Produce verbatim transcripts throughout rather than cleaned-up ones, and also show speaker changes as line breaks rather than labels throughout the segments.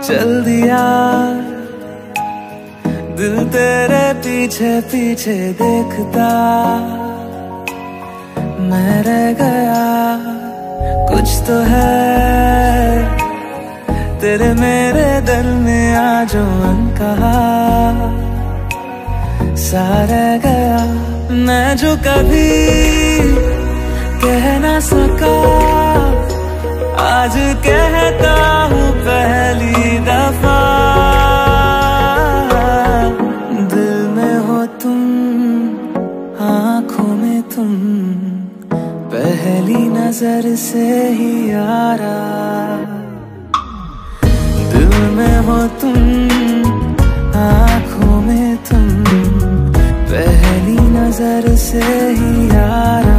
चल दिया दिल तेरे पीछे पीछे देखता, मैं रह गया कुछ तो है तेरे मेरे दिल में आज अनकहा सा रह गया। मैं जो कभी कह ना सका आज कहता हूँ पहली दफा, दिल में हो तुम आँखों में तुम पहली नजर से ही यारा, दिल में हो तुम आँखों में तुम पहली नजर से ही यारा।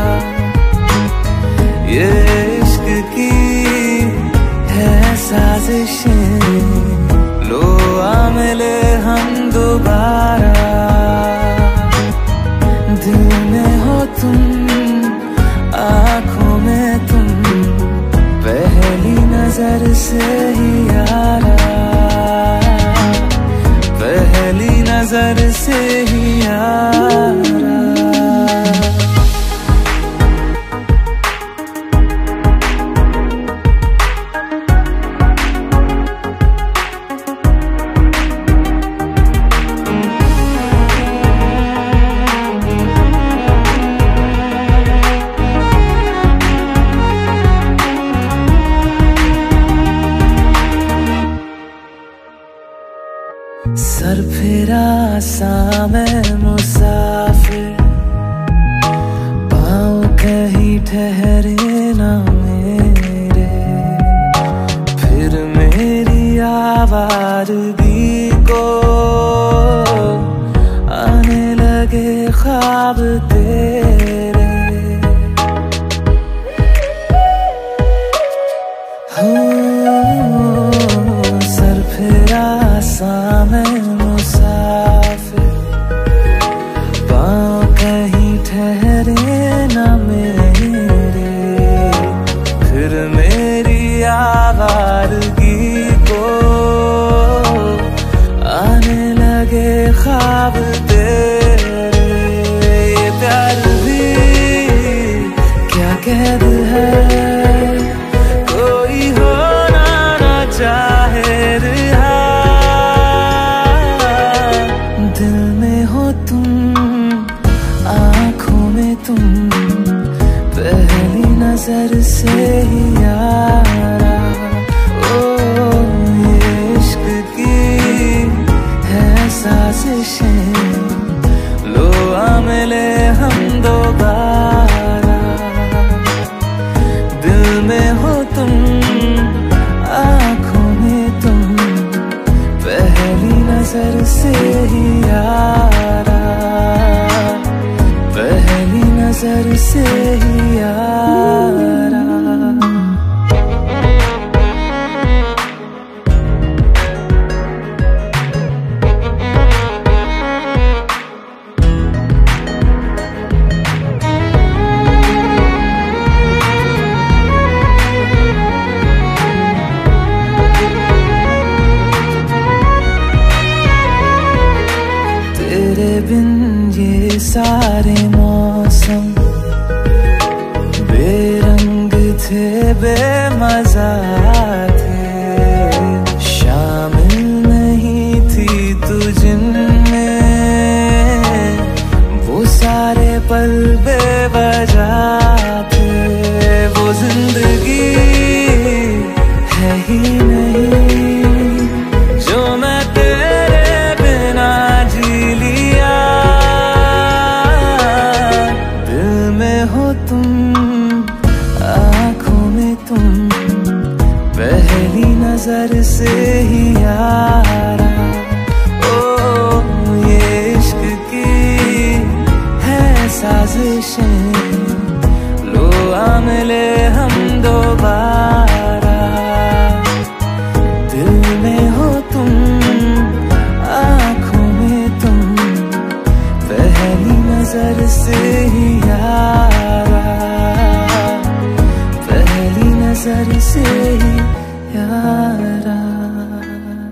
ये इश्क की है साजिशें, लो आ मिले हम दोबारा, दिल में हो तुम आँखों में तुम पहली नजर से ही यारा, पहली नजर से ही यारा। सर फिरा सा मैं मुसाफिर, पाँव कहीं ठहरे ना मेरे, फिर मेरी आवारगी को आने लगे ख्वाब तेरे। हो सर फिरा सा मैं मुसाफिर, पाँव कहीं ठहरे ना मेरे, फिर मेरी आवारगी को आने लगे ख्वाब तेरे। ये प्यार भी क्या कैद है, कोई होना ना चाहे रिहा, दिल में हो तुम आँखों में तुम पहली नजर से ही यारा। ओ ये इश्क की है साजिशें, लो आ मिले हम दोबारा, दिल में हो तुम आँखों में तुम पहली नजर से ही यारा, पहली नजर से ही यारा। तेरे बिन ये सारे मौसम बेरंग थे बेमजा थे, शामिल नहीं थी तू जिनमें, वो सारे पल बेवजह थे, वो जिंदगी है ही नहीं जो मैं तेरे बिना जी लिया, दिल में हो तुम आँखों में तुम पहली नजर से ही यारा। ओ ये इश्क की है साजिशें, लो आ मिले हम दोबारा, दिल में हो तुम आँखों में तुम पहली नजर से ही यारा, पहली नजर से ही यारा।